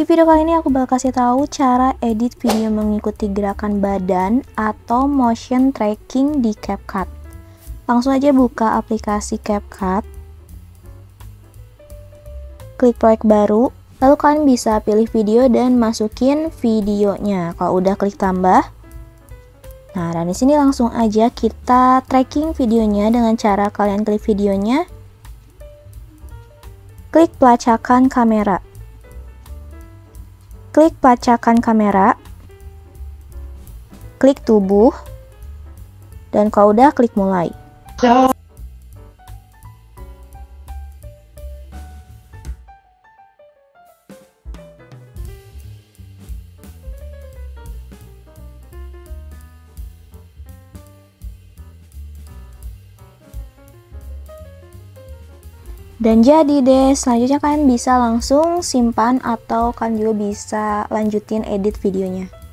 video kali ini aku bakal kasih tahu cara edit video mengikuti gerakan badan atau motion tracking di CapCut. Langsung aja buka aplikasi CapCut. Klik proyek baru, lalu kalian bisa pilih video dan masukin videonya. Kalau udah klik tambah. Nah, dan di sini langsung aja kita tracking videonya dengan cara kalian klik videonya. Klik pelacakan kamera. Klik pelacakan kamera, klik tubuh, dan kalau udah klik mulai. Dan jadi deh, selanjutnya kalian bisa langsung simpan atau kalian juga bisa lanjutin edit videonya.